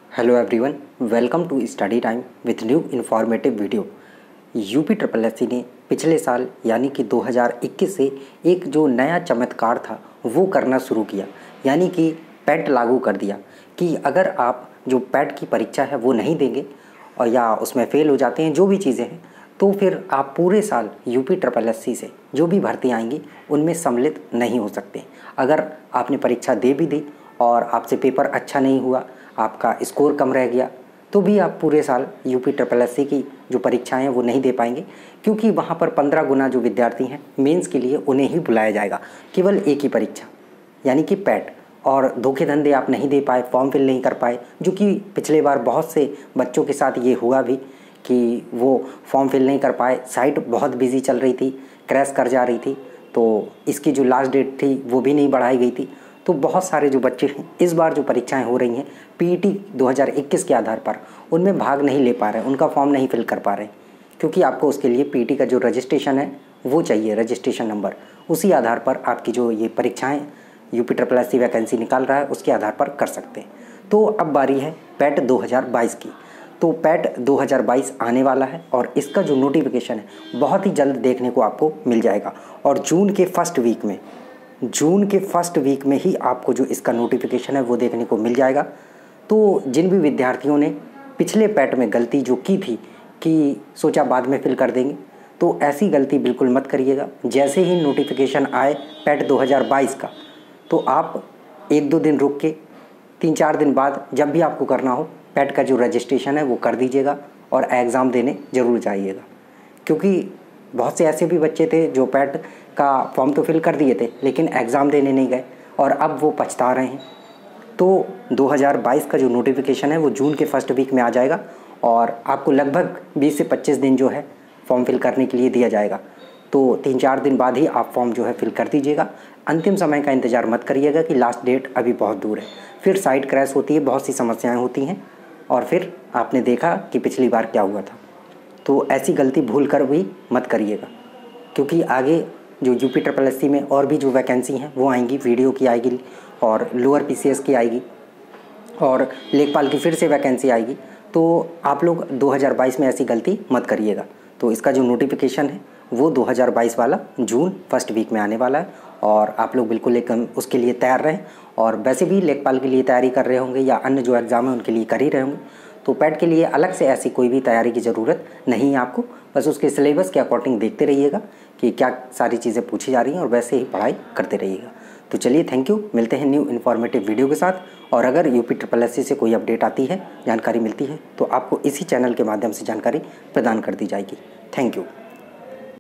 Hello everyone, welcome to study time with new informative video. UP triple S C ने पिछले साल यानी कि 2021 से एक जो नया चमत्कार था वो करना शुरू किया, यानी कि पैट लागू कर दिया कि अगर आप जो पैट की परीक्षा है वो नहीं देंगे और या उसमें फ़ेल हो जाते हैं, जो भी चीज़ें हैं, तो फिर आप पूरे साल यूपी ट्रिपल एस सी से जो भी भर्ती आएंगी उनमें सम्मिलित नहीं हो सकते। अगर आपने परीक्षा दे भी दी और आपसे पेपर अच्छा नहीं हुआ, आपका स्कोर कम रह गया, तो भी आप पूरे साल यूपी ट्रिपल एस सी की जो परीक्षाएं हैं वो नहीं दे पाएंगे, क्योंकि वहाँ पर 15 गुना जो विद्यार्थी हैं मेंस के लिए उन्हें ही बुलाया जाएगा, केवल एक ही परीक्षा यानी कि पैट। और धोखे धंधे आप नहीं दे पाए, फॉर्म फिल नहीं कर पाए, जो कि पिछले बार बहुत से बच्चों के साथ ये हुआ भी कि वो फॉर्म फिल नहीं कर पाए, साइट बहुत बिजी चल रही थी, क्रैश कर जा रही थी, तो इसकी जो लास्ट डेट थी वो भी नहीं बढ़ाई गई थी। तो बहुत सारे जो बच्चे हैं इस बार जो परीक्षाएं हो रही हैं पीईटी 2021 के आधार पर उनमें भाग नहीं ले पा रहे, उनका फॉर्म नहीं फिल कर पा रहे, क्योंकि आपको उसके लिए पीईटी का जो रजिस्ट्रेशन है वो चाहिए, रजिस्ट्रेशन नंबर। उसी आधार पर आपकी जो ये परीक्षाएं UP triple S C vacancy निकाल रहा है उसके आधार पर कर सकते हैं। तो अब बारी है पैट 2022 की। तो पैट 2022 आने वाला है और इसका जो नोटिफिकेशन है बहुत ही जल्द देखने को आपको मिल जाएगा, और जून के फर्स्ट वीक में ही आपको जो इसका नोटिफिकेशन है वो देखने को मिल जाएगा। तो जिन भी विद्यार्थियों ने पिछले पैट में गलती जो की थी कि सोचा बाद में फिल कर देंगे, तो ऐसी गलती बिल्कुल मत करिएगा। जैसे ही नोटिफिकेशन आए पैट 2022 का, तो आप 1-2 दिन रुक के 3-4 दिन बाद जब भी आपको करना हो पैट का जो रजिस्ट्रेशन है वो कर दीजिएगा और एग्ज़ाम देने ज़रूर जाइएगा। क्योंकि बहुत से ऐसे भी बच्चे थे जो पैट का फॉर्म तो फिल कर दिए थे लेकिन एग्ज़ाम देने नहीं गए और अब वो पछता रहे हैं। तो 2022 का जो नोटिफिकेशन है वो जून के फर्स्ट वीक में आ जाएगा और आपको लगभग 20 से 25 दिन जो है फॉर्म फिल करने के लिए दिया जाएगा। तो 3-4 दिन बाद ही आप फॉर्म जो है फिल कर दीजिएगा। अंतिम समय का इंतज़ार मत करिएगा कि लास्ट डेट अभी बहुत दूर है, फिर साइट क्रैश होती है, बहुत सी समस्याएँ होती हैं, और फिर आपने देखा कि पिछली बार क्या हुआ था। तो ऐसी गलती भूल कर भी मत करिएगा, क्योंकि आगे जो यूपी ट्रिपल एस सी में और भी जो वैकेंसी हैं वो आएंगी, वीडियो की आएगी और लोअर पीसीएस की आएगी और लेखपाल की फिर से वैकेंसी आएगी। तो आप लोग 2022 में ऐसी गलती मत करिएगा। तो इसका जो नोटिफिकेशन है वो 2022 वाला जून फर्स्ट वीक में आने वाला है और आप लोग बिल्कुल एक उसके लिए तैयार रहें। और वैसे भी लेखपाल के लिए तैयारी कर रहे होंगे या अन्य जो एग्ज़ाम है उनके लिए कर ही रहे होंगे, तो पैट के लिए अलग से ऐसी कोई भी तैयारी की ज़रूरत नहीं है आपको। बस उसके सिलेबस के अकॉर्डिंग देखते रहिएगा कि क्या सारी चीज़ें पूछी जा रही हैं और वैसे ही पढ़ाई करते रहिएगा। तो चलिए, थैंक यू। मिलते हैं न्यू इन्फॉर्मेटिव वीडियो के साथ। और अगर यूपी ट्रिपल एस सी से कोई अपडेट आती है, जानकारी मिलती है, तो आपको इसी चैनल के माध्यम से जानकारी प्रदान कर दी जाएगी। Thank you.